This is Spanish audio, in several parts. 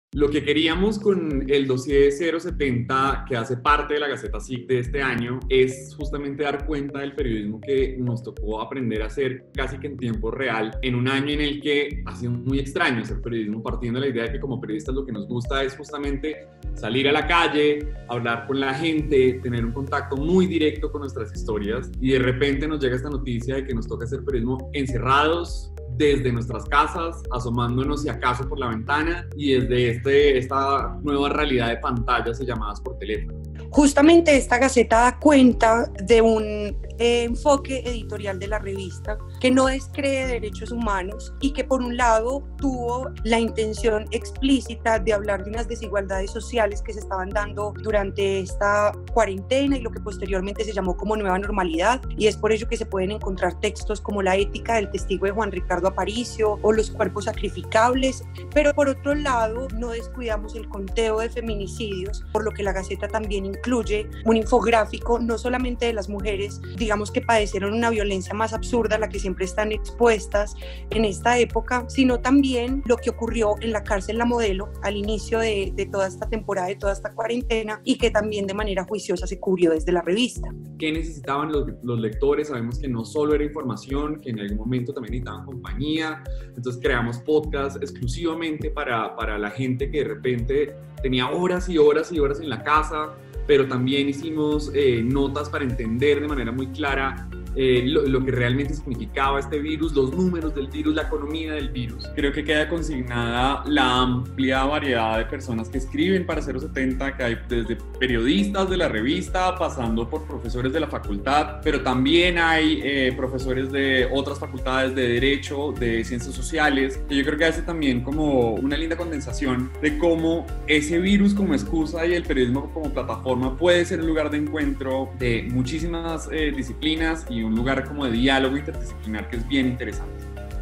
Lo que queríamos con el dossier 070, que hace parte de la Gaceta SIC de este año, es justamente dar cuenta del periodismo que nos tocó aprender a hacer casi que en tiempo real, en un año en el que ha sido muy extraño hacer periodismo, partiendo de la idea de que como periodistas lo que nos gusta es justamente salir a la calle, hablar con la gente, tener un contacto muy directo con nuestras historias, y de repente nos llega esta noticia de que nos toca hacer periodismo encerrados, desde nuestras casas, asomándonos si acaso por la ventana y desde esta nueva realidad de pantallas y llamadas por teléfono. Justamente esta Gaceta da cuenta de un enfoque editorial de la revista que no descree derechos humanos y que por un lado tuvo la intención explícita de hablar de unas desigualdades sociales que se estaban dando durante esta cuarentena y lo que posteriormente se llamó como nueva normalidad, y es por ello que se pueden encontrar textos como La ética del testigo de Juan Ricardo Aparicio o Los cuerpos sacrificables, pero por otro lado no descuidamos el conteo de feminicidios, por lo que la Gaceta también incluye un infográfico no solamente de las mujeres, digamos, que padecieron una violencia más absurda a la que siempre están expuestas en esta época, sino también lo que ocurrió en la cárcel La Modelo al inicio de toda esta temporada, de toda esta cuarentena, y que también de manera juiciosa se cubrió desde la revista. ¿Qué necesitaban los lectores? Sabemos que no solo era información, que en algún momento también necesitaban compañía, entonces creamos podcasts exclusivamente para la gente que de repente tenía horas y horas y horas en la casa, pero también hicimos notas para entender de manera muy clara lo que realmente significaba este virus, los números del virus, la economía del virus. Creo que queda consignada la amplia variedad de personas que escriben para 070, que hay desde periodistas de la revista, pasando por profesores de la facultad, pero también hay profesores de otras facultades de Derecho, de Ciencias Sociales, que yo creo que hace también como una linda condensación de cómo ese virus como excusa y el periodismo como plataforma puede ser un lugar de encuentro de muchísimas disciplinas y un lugar como de diálogo interdisciplinar que es bien interesante.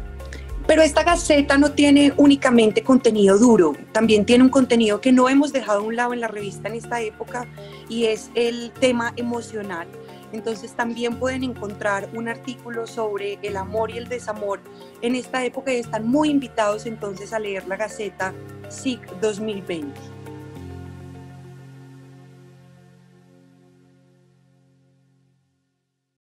Pero esta Gaceta no tiene únicamente contenido duro, también tiene un contenido que no hemos dejado a un lado en la revista en esta época, y es el tema emocional. Entonces también pueden encontrar un artículo sobre el amor y el desamor en esta época, y están muy invitados entonces a leer la Gaceta SIC 2020.